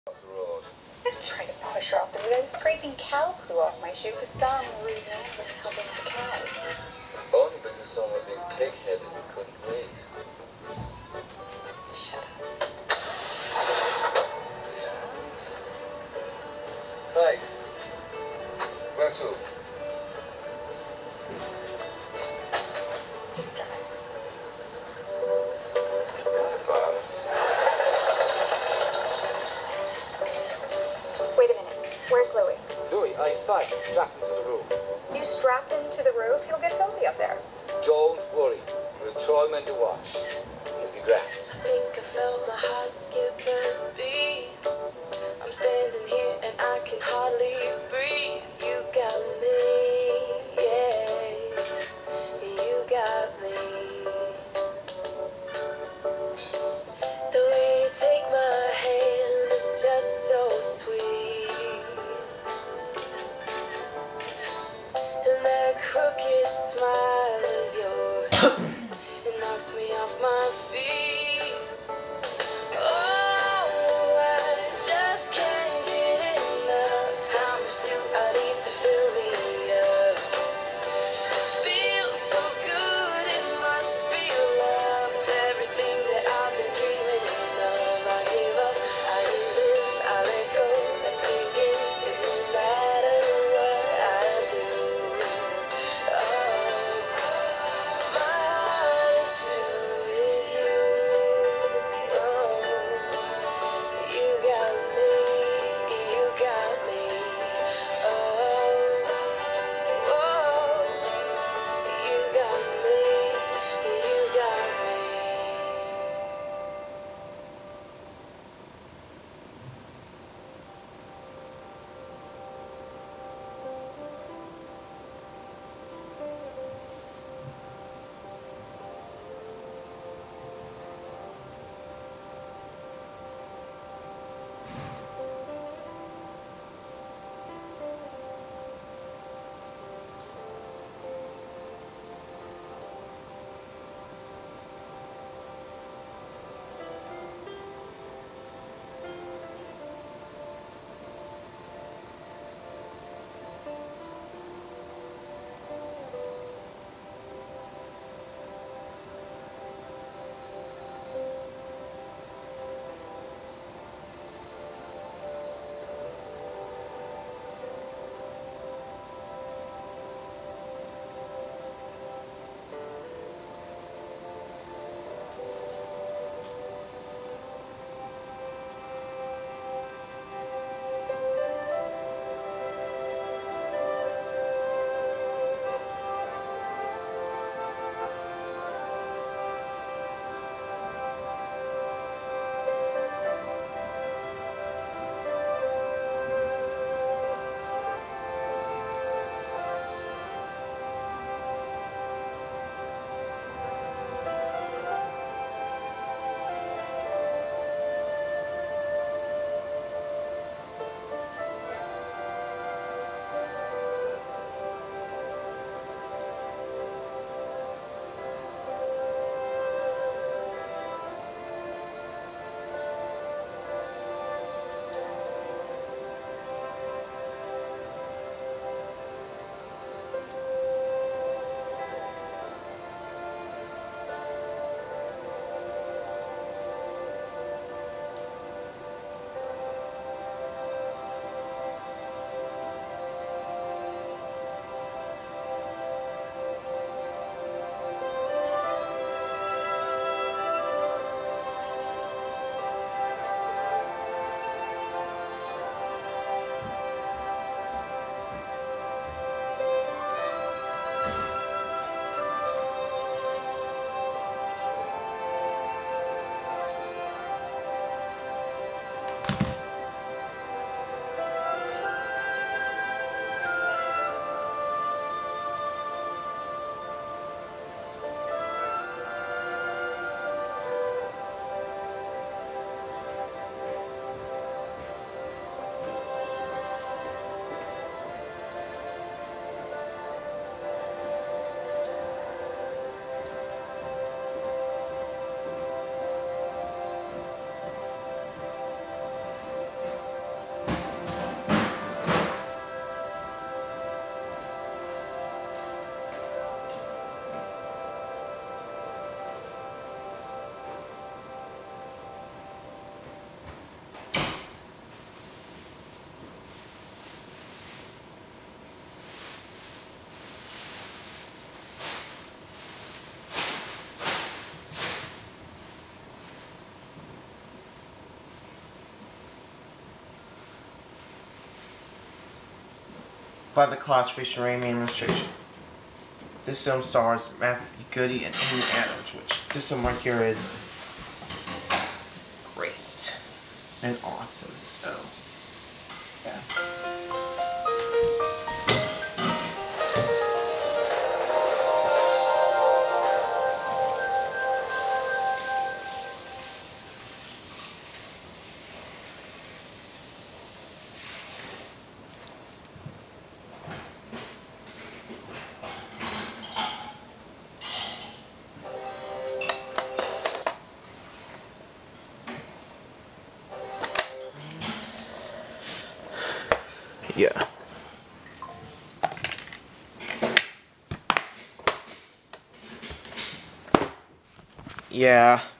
Off the road. I was trying to push her off the road. I was scraping cow poo off my shoe because Sam really was helping the cows. Only because someone being pig-headed and couldn't wait. Shut up. Right. Where to? Just drive. Bob. Wait a minute. Where's Louis? Louis, he's fine. Strapped him to the roof. You strapped him to the roof? He'll get filthy up there. Don't worry. We'll throw him in the wash. He'll be grand. I think I felt my heart skip a beat. I'm standing here and I can hardly breathe. You got me, yeah. You got me. The way you take my hand is just so sweet. And that crooked smile of yours, it knocks me off my feet. Oh, by the Classification Rating Administration. This film stars Matthew Goody and Amy Adams, which this film right here is great and awesome. So, yeah. Yeah. Yeah.